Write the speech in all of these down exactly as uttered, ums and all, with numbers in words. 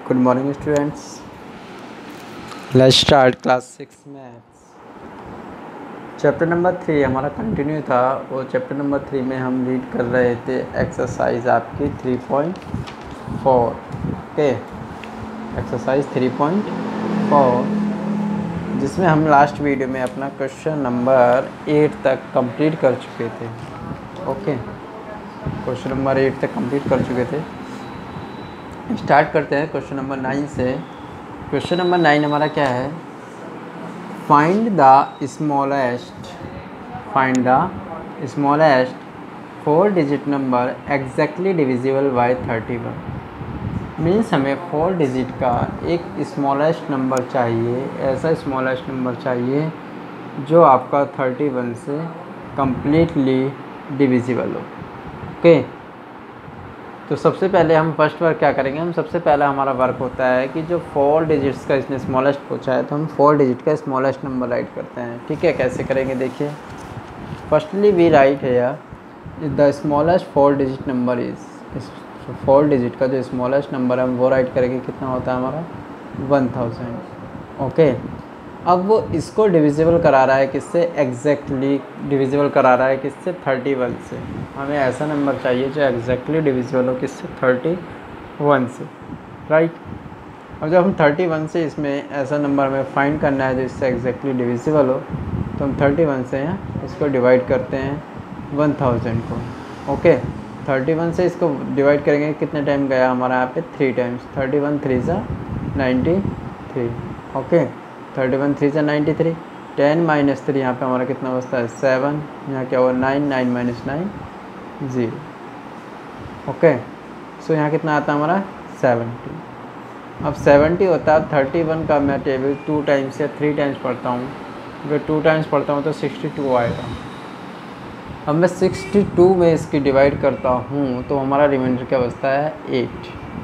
Good morning students, let's start class six maths. Chapter number three हमारा continue था। वो chapter number three में हम रीड कर रहे थे एक्सरसाइज आपकी three point four. Okay, exercise three point four, जिसमें हम लास्ट वीडियो में अपना क्वेश्चन नंबर एट तक कंप्लीट कर चुके थे। ओके, क्वेश्चन नंबर एट तक कंप्लीट कर चुके थे। स्टार्ट करते हैं क्वेश्चन नंबर नाइन से। क्वेश्चन नंबर नाइन हमारा क्या है? Find the smallest find the smallest four digit number exactly divisible by thirty one. Means हमें फोर डिजिट का एक स्मॉलेस्ट नंबर चाहिए, ऐसा स्मॉलेस्ट नंबर चाहिए जो आपका थर्टी वन से कम्प्लीटली डिविजिबल हो। ओके, तो सबसे पहले हम फर्स्ट वर्क क्या करेंगे? हम सबसे पहला हमारा वर्क होता है कि जो फोर डिजिट्स का इसने स्मॉलेस्ट पूछा है तो हम फोर डिजिट का स्मॉलेस्ट नंबर राइट करते हैं। ठीक है, कैसे करेंगे देखिए। फर्स्टली वी राइट है the smallest four digit number is, four digit का जो स्मॉलेस्ट नंबर है हम वो राइट करेंगे। कितना होता है हमारा? One thousand. ओके, अब वो इसको डिविजिबल करा रहा है किससे? एग्जैक्टली डिविजिबल करा रहा है किससे? थर्टी वन से। हमें ऐसा नंबर चाहिए जो एग्जैक्टली डिविजिबल हो किससे? थर्टी वन से, राइट। और जब हम थर्टी वन से इसमें ऐसा नंबर हमें फाइंड करना है जो इससे एग्जैक्टली डिविजिबल हो, तो हम थर्टी वन से इसको डिवाइड करते हैं वन थाउजेंड को। ओके, थर्टी वन से इसको डिवाइड करेंगे, कितने टाइम गया हमारा यहाँ पे? Three times. Thirty one three सा ninety three. Okay, thirty one three से ninety three. Ten minus three, यहाँ पे हमारा कितना बचता है? सेवन। यहाँ क्या हुआ? Nine. Nine minus nine zero. Okay, so यहाँ कितना आता है हमारा? सेवेंटी। अब सेवेंटी होता है थर्टी वन का मैं टेबल टू टाइम्स या थ्री टाइम्स पढ़ता हूँ। अगर टू टाइम्स पढ़ता हूँ तो सिक्सटी टू आएगा। अब मैं सिक्सटी टू में इसकी डिवाइड करता हूँ तो हमारा रिमाइंडर क्या बचता है? एट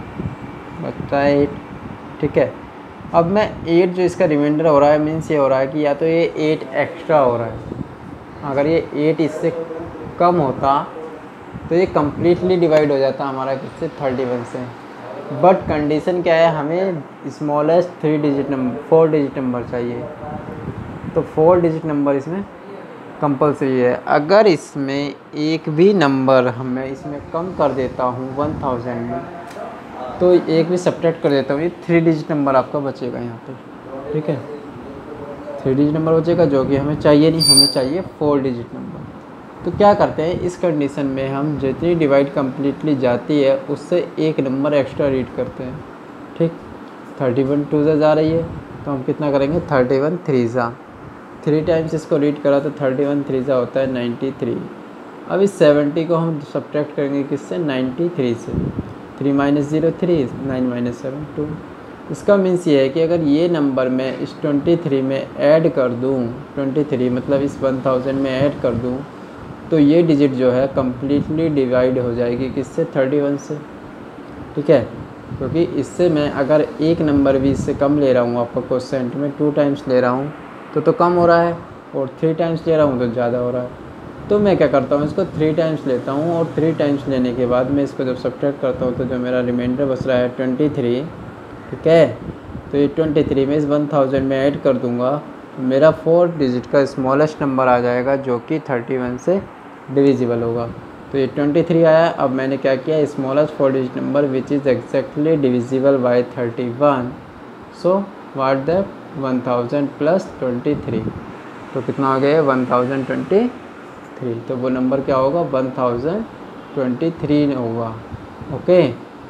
बचता है, एट। ठीक है, अब मैं एट जो इसका रिमाइंडर हो रहा है मीन्स ये हो रहा है कि या तो ये एट एक्स्ट्रा हो रहा है। अगर ये एट इससे कम होता तो ये कम्प्लीटली डिवाइड हो जाता हमारा किससे? थर्टी वन से। बट कंडीशन क्या है? हमें smallest three digit number four digit number चाहिए, तो फोर डिजिट नंबर इसमें कंपलसरी है। अगर इसमें एक भी नंबर हमें इसमें कम कर देता हूँ वन थाउजेंड में, तो एक भी सब्ट्रैक्ट कर देता हूँ, ये थ्री डिजिट नंबर आपका बचेगा यहाँ पे। ठीक है, थ्री डिजिट नंबर बचेगा जो कि हमें चाहिए नहीं, हमें चाहिए फोर डिजिट नंबर। तो क्या करते हैं इस कंडीशन में? हम जितनी डिवाइड कम्प्लीटली जाती है उससे एक नंबर एक्स्ट्रा रीड करते हैं। ठीक, थर्टी वन टू से जा रही है तो हम कितना करेंगे? थर्टी वन थ्री सा। थ्री टाइम्स इसको रीड करा तो थर्टी वन थ्री सा होता है नाइन्टी थ्री। अब इस सेवेंटी को हम सब्ट्रैक्ट करेंगे किससे? नाइन्टी थ्री से। Three minus zero three, nine minus seven two. इसका मीन्स ये है कि अगर ये नंबर मैं इस ट्वेंटी थ्री में ऐड कर दूँ, ट्वेंटी थ्री मतलब इस वन थाउजेंड में ऐड कर दूँ, तो ये डिजिट जो है कम्प्लीटली डिवाइड हो जाएगी किससे? थर्टी वन से। ठीक है, क्योंकि इससे मैं अगर एक नंबर भी इससे कम ले रहा हूँ, आपका क्वेश्चन में टू टाइम्स ले रहा हूँ तो तो कम हो रहा है, और थ्री टाइम्स ले रहा हूँ तो ज़्यादा हो रहा है। तो मैं क्या करता हूँ, इसको थ्री टाइम्स लेता हूँ, और थ्री टाइम्स लेने के बाद मैं इसको जब सब्ट्रैक्ट करता हूँ तो जो मेरा रिमाइंडर बच रहा है ट्वेंटी थ्री। ठीक है, तो ये ट्वेंटी थ्री में इस वन थाउजेंड में ऐड कर दूँगा तो मेरा फोर डिजिट का स्मॉलेस्ट नंबर आ जाएगा जो कि थर्टी वन से डिविजिबल होगा। तो ये ट्वेंटी थ्री आया। अब मैंने क्या किया? Smallest four digit number which is exactly divisible by thirty one, so what that? One thousand plus twenty three, तो कितना आ गया? One thousand twenty three. तो वो नंबर क्या होगा? वन थाउजेंड ट्वेंटी थ्री होगा। Okay,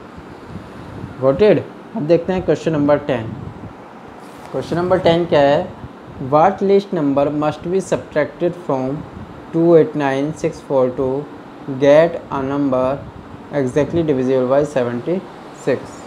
got it. अब देखते हैं question number ten. Question number ten क्या है? What least number must be subtracted from two eight nine six four to get a number exactly divisible by seventy six.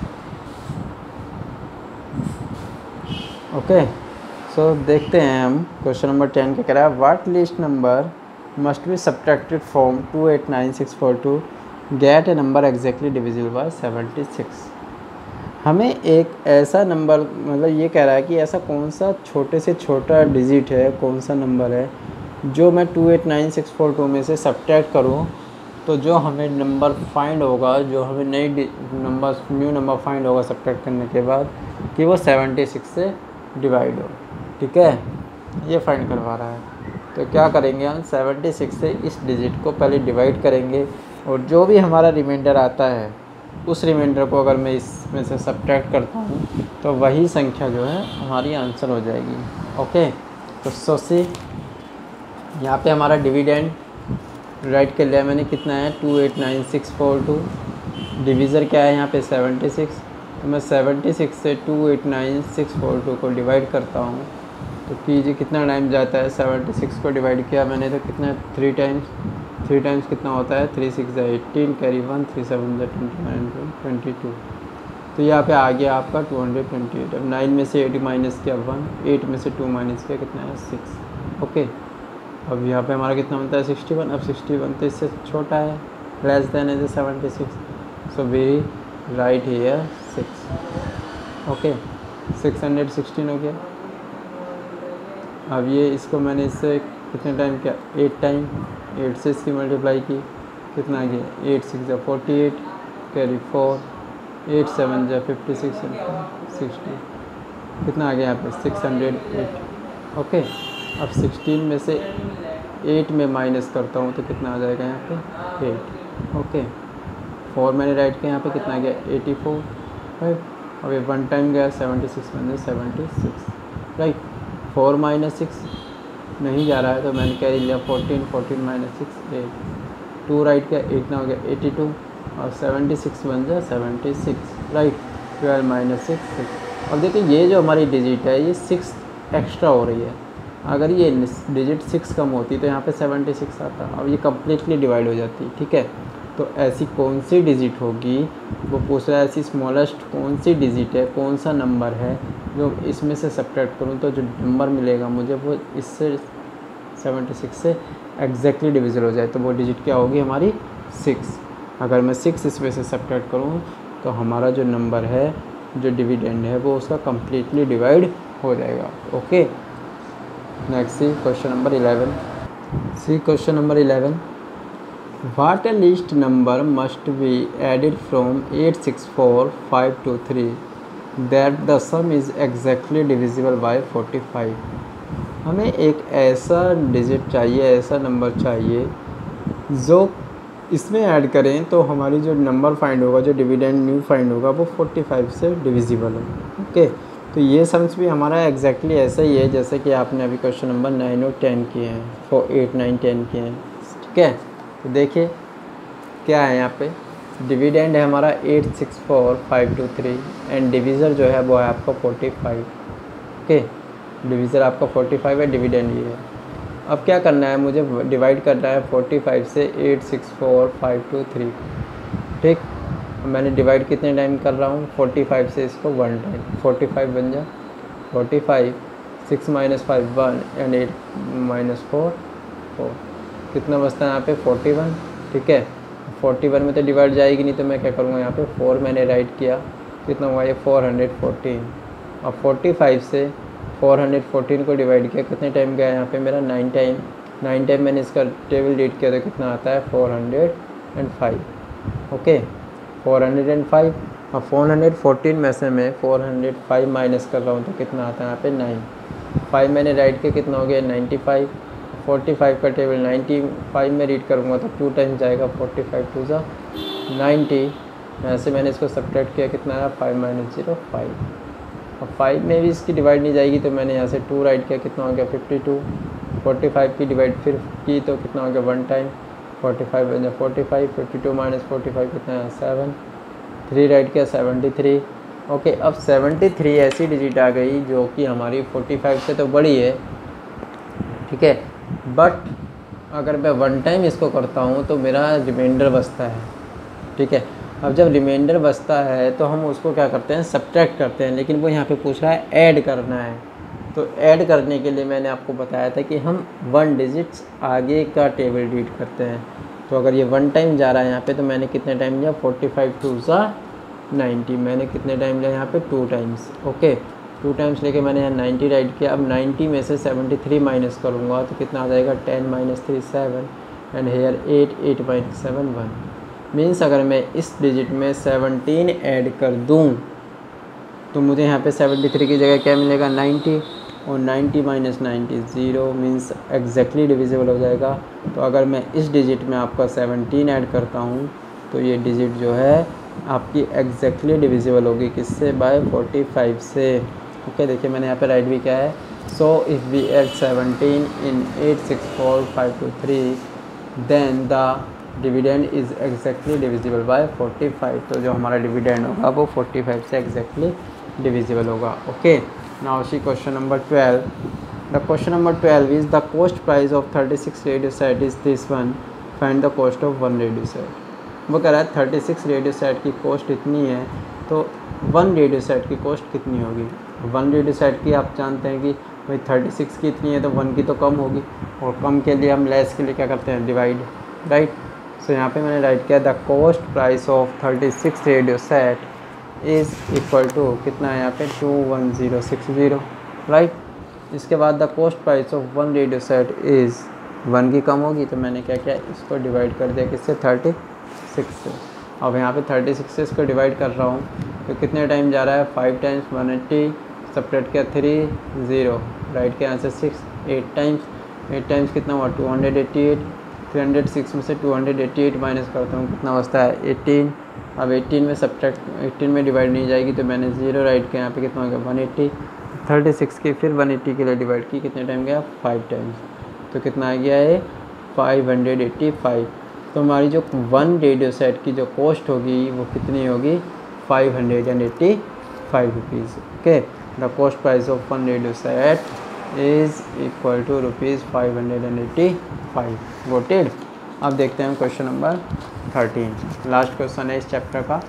Okay, so देखते हैं हम question number ten क्या कह रहा है। What least number must be subtracted from two eight nine six four to get a number exactly divisible by seventy six. हमें एक ऐसा नंबर, मतलब ये कह रहा है कि ऐसा कौन सा छोटे से छोटा डिजिट है, कौन सा नंबर है जो मैं two eight nine six four two में से सब्ट्रैक्ट करूँ तो जो हमें नंबर फाइंड होगा, जो हमें नई नंबर न्यू नंबर फाइंड होगा सब्ट्रैक्ट करने के बाद, कि वो सेवेंटी सिक्स से डिवाइड हो। ठीक है, ये फाइंड करवा रहा है। तो क्या करेंगे हम, सेवेंटी सिक्स से इस डिजिट को पहले डिवाइड करेंगे और जो भी हमारा रिमाइंडर आता है उस रिमाइंडर को अगर मैं इसमें से सब्ट्रैक्ट करता हूँ तो वही संख्या जो है हमारी आंसर हो जाएगी। ओके, तो सोचिए यहाँ पे हमारा डिविडेंड राइट कर लिया मैंने, कितना है two eight nine six four two. Divisor क्या है यहाँ पे सेवेंटी सिक्स, तो मैं सेवेंटी सिक्स से two eight nine six four two को डिवाइड करता हूँ तो कीजिए कितना टाइम जाता है। सेवेंटी सिक्स को डिवाइड किया मैंने तो कितना, थ्री टाइम्स, थ्री टाइम्स कितना होता है, थ्री सिक्स है eighteen, carry one, three seven है ट्वेंटी नाइन, ट्वेंटी टू। तो यहाँ पे आ गया आपका टू हंड्रेड ट्वेंटी एट। अब नाइन में से एट माइनस किया वन, एट में से टू माइनस किया कितना है सिक्स। ओके, अब यहाँ पे हमारा कितना बनता है सिक्सटी वन। अब सिक्सटी वन तो इससे छोटा है, less than is seventy six, so we write here six. Okay, six hundred sixteen हो गया। अब ये इसको मैंने इससे कितने टाइम किया, एट टाइम, एट से इसकी मल्टीप्लाई की, कितना आ गया एट सिक्स या forty eight, carry four, eight seven या फिफ्टी सिक्स, सिक्सटी, कितना आ गया यहाँ पे सिक्स हंड्रेड एट। ओके, अब सिक्सटीन में से एट में माइनस करता हूँ तो कितना आ जाएगा यहाँ पे एट। ओके, फोर मैंने राइट किया यहाँ पे कितना आ गया एटी फोर, राइट। अब ये वन टाइम गया सेवेंटी सिक्स में seventy six, right. Four minus six नहीं जा रहा है तो मैंने कैरी लिया fourteen, fourteen minus six eight, two write किया एट ना हो गया एटी टू और सेवेंटी सिक्स बन जाए seventy six, right. Twelve minus six six. अब देखिए ये जो हमारी डिजिट है ये सिक्स एक्स्ट्रा हो रही है, अगर ये डिजिट सिक्स कम होती तो यहाँ पे सेवेंटी सिक्स आता, अब ये कम्प्लीटली डिवाइड हो जाती। ठीक है, तो ऐसी कौन सी डिजिट होगी, वो पूछ रहा है ऐसी स्मॉलेस्ट कौन सी डिजिट है, कौन सा नंबर है जो इसमें से सब्ट्रैक्ट करूँ तो जो नंबर मिलेगा मुझे वो इससे सेवेंटी सिक्स से एग्जैक्टली डिविजिबल हो जाए, तो वो डिजिट क्या होगी हमारी सिक्स। अगर मैं सिक्स इसमें से सब्ट्रैक्ट करूँ तो हमारा जो नंबर है, जो डिविडेंड है, वो उसका कम्प्लीटली डिवाइड हो जाएगा। Okay, next see question number eleven. See question number eleven, What a least number must be added from eight six four five two three that the sum is exactly divisible by forty-five। हमें एक ऐसा digit चाहिए, ऐसा number चाहिए जो इसमें add करें तो हमारी जो नंबर फाइंड होगा, जो डिविडेंड न्यू फाइंड होगा, वो पैंतालीस से डिविजिबल हो। ओके, तो ये सम्स भी हमारा एग्जैक्टली ऐसा ही है जैसे कि आपने अभी क्वेश्चन नंबर नाइन और टेन किए हैं, फोर एट नाइन टेन किए हैं। ठीक है, तो देखिए क्या है यहाँ पे, डिविडेंड है हमारा eight six four five two three and divisor जो है वो है आपका फोर्टी फाइव। ओके, डिवीज़र आपका फोर्टी फाइव है, डिविडेंड ये है। अब क्या करना है, मुझे डिवाइड करना है फोर्टी फाइव से eight six four five two three. ठीक, मैंने डिवाइड कितने टाइम कर रहा हूँ, फोर्टी फाइव से इसको वन टाइम, फोर्टी फाइव बन जा forty five, six minus five one and eight minus four four, कितना बचता है यहाँ पे फोर्टी वन। ठीक है, फोर्टी वन में तो डिवाइड जाएगी नहीं तो मैं क्या करूँगा, यहाँ पे फोर मैंने राइट किया, कितना हुआ ये फोर हंड्रेड फोर्टीन। अब फोर्टी फाइव से फोर हंड्रेड फोर्टीन को डिवाइड किया, कितने टाइम गया यहाँ पे मेरा नाइन टाइम, नाइन टाइम मैंने इसका टेबल रीड किया तो कितना आता है four hundred five. Okay, four hundred five. अब फोर हंड्रेड फोर्टीन में से मैं फोर हंड्रेड फाइव माइनस कर रहा हूँ तो कितना आता है यहाँ पे नाइन, फाइव मैंने राइट किया, कितना हो गया नाइन्टी फाइव। फोर्टी फाइव का टेबल नाइन्टी फाइव में रीड करूँगा तो टू टाइम्स जाएगा, फोर्टी फाइव टू ज़ा नाइन्टी, ऐसे मैंने इसको सब्ट्रैक्ट किया, कितना आया फाइव माइनस जीरो फाइव। अब फाइव में भी इसकी डिवाइड नहीं जाएगी तो मैंने यहाँ से टू राइट किया, कितना हो गया फिफ्टी टू। फोर्टी फाइव की डिवाइड फिर की तो कितना हो गया वन टाइम, फोर्टी फाइव बन जाए forty five, fifty two minus forty five कितना है सेवन, थ्री राइट किया सेवेंटी थ्री। ओके, अब सेवेंटी थ्री ऐसी डिजिट आ गई जो कि हमारी फोर्टी फाइव से तो बड़ी है। ठीक है, बट अगर मैं वन टाइम इसको करता हूँ तो मेरा रिमाइंडर बचता है। ठीक है, अब जब रिमाइंडर बचता है तो हम उसको क्या करते हैं, सब्ट्रैक्ट करते हैं, लेकिन वो यहाँ पे पूछ रहा है ऐड करना है। तो ऐड करने के लिए मैंने आपको बताया था कि हम वन डिजिट्स आगे का टेबल रीड करते हैं। तो अगर ये वन टाइम जा रहा है यहाँ पे तो मैंने कितने टाइम लिया, फोर्टी फाइव टू ज़ा नाइन्टी, मैंने कितने टाइम लिया यहाँ पे two times. Okay, two times लेके मैंने यहाँ नाइन्टी राइट किया। अब नाइन्टी में से सेवेंटी थ्री माइनस करूँगा तो कितना आ जाएगा, ten minus three seven, and here eight, eight minus seven one. Means अगर मैं इस डिजिट में सेवनटीन ऐड कर दूँ तो मुझे यहाँ पे सेवेंटी थ्री की जगह क्या मिलेगा, नाइन्टी, और ninety minus ninety zero, means exactly divisible हो जाएगा। तो अगर मैं इस डिजिट में आपका सेवनटीन ऐड करता हूँ तो ये डिजिट जो है आपकी एग्जैक्टली डिविजिबल होगी किससे, बाय फोर्टी फाइव से। ओके, देखिए मैंने यहाँ पे राइट भी किया है। So if we add seventeen in eight six four five two three then the dividend is exactly divisible by forty five. तो जो हमारा डिविडेंड होगा वो फोर्टी फाइव से एग्जैक्टली डिविजिबल होगा। Okay, now see question number twelve. The question number twelve is the cost price of thirty six radio set is this one, find the cost of one radio set. वो कह रहा है thirty six radio set की cost इतनी है, तो one radio set की cost कितनी होगी। वन रेडियो सेट की आप जानते हैं कि भाई थर्टी सिक्स की इतनी है तो वन की तो कम होगी, और कम के लिए हम लेस के लिए क्या करते हैं, डिवाइड, राइट। सो यहाँ पे मैंने राइट किया the cost price of thirty six radio set is equal to कितना है यहाँ पे, two one zero six zero, right. इसके बाद the cost price of one radio set is, one की कम होगी तो मैंने क्या किया, इसको डिवाइड कर दिया किससे, थर्टी सिक्स से। अब यहाँ पे थर्टी सिक्स से इसको डिवाइड कर रहा हूँ तो कितने टाइम जा रहा है, five times, one eighty, separate किया थ्री, ज़ीरो, राइट के यहाँ से six, eight times, eight times कितना हुआ, two hundred eighty eight, three hundred six में से two hundred eighty eight minus करता हूँ कितना बचता है, एटीन। अब एटीन में सब्ट्रैक्ट एटीन में डिवाइड नहीं जाएगी तो मैंने ज़ीरो राइट किया, यहाँ पे कितना हो गया, वन एट्टी, थर्टी सिक्स की फिर वन एट्टी के लिए डिवाइड की, कितने टाइम गया, फाइव टाइम्स, तो कितना आ गया है, फाइव हंड्रेड एट्टी फाइव। तो हमारी जो वन रेडियो सेट की जो कॉस्ट होगी वो कितनी होगी, five hundred eighty five rupees. Okay, the cost price of one radio set is equal to rupees five hundred eighty five. Got it. अब देखते हैं question number thirteen, last question है इस चैप्टर का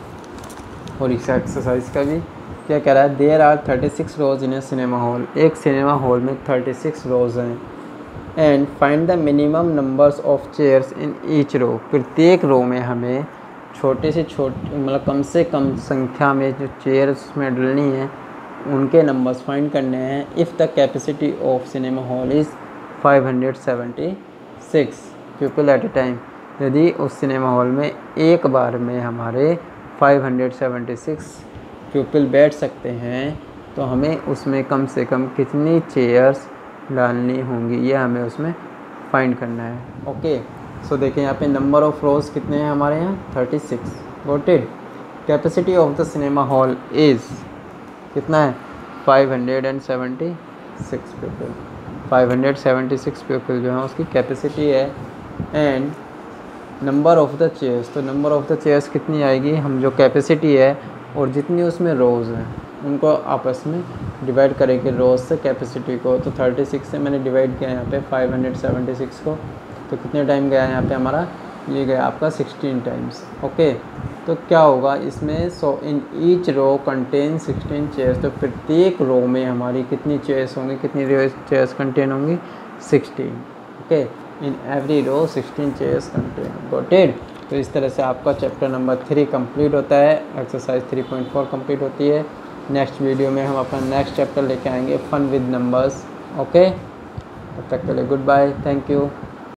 और इस एक्सरसाइज का भी। क्या कह रहा है, there are thirty six rows in a cinema hall. एक सिनेमा हॉल में थर्टी सिक्स रोज़ हैं। And find the minimum numbers of chairs in each row. प्रत्येक रो में हमें छोटे से छोटे मतलब कम से कम संख्या में जो चेयर्स में डलनी है उनके नंबर्स फाइंड करने हैं। If the capacity of cinema hall is five hundred seventy six people at a time. यदि उस सिनेमा हॉल में एक बार में हमारे five hundred seventy six people बैठ सकते हैं तो हमें उसमें कम से कम कितनी चेयर्स डालनी होंगी, ये हमें उसमें फाइंड करना है। ओके, सो देखिए यहाँ पे नंबर ऑफ़ रोज़ कितने हैं हमारे यहाँ, thirty six. Got it. Capacity of the cinema hall is कितना है, five hundred seventy six people. Five hundred seventy six people जो है उसकी कैपेसिटी है। And number of the chairs, तो नंबर ऑफ़ द चेयर्स कितनी आएगी, हम जो कैपेसिटी है और जितनी उसमें रोज़ हैं उनको आपस में डिवाइड करेंगे रोज़ से कैपेसिटी को। तो थर्टी सिक्स से मैंने डिवाइड किया यहाँ पे फाइव हंड्रेड सेवेंटी सिक्स को, तो कितने टाइम गया यहाँ पे हमारा, ये गया आपका सिक्सटीन टाइम्स। ओके, तो क्या होगा इसमें, so in each row contain sixteen chairs. तो प्रत्येक रो में हमारी कितनी चेयर्स होंगी, कितनी चेयर्स कंटेन होंगी, sixteen. Okay, in every row sixteen chairs contain. Got it. तो इस तरह से आपका चैप्टर नंबर थ्री कंप्लीट होता है, exercise three point four complete होती है। नेक्स्ट वीडियो में हम अपना नेक्स्ट चैप्टर लेके आएंगे, फन विद नंबर्स। ओके, तब तक के लिए गुड बाय, थैंक यू।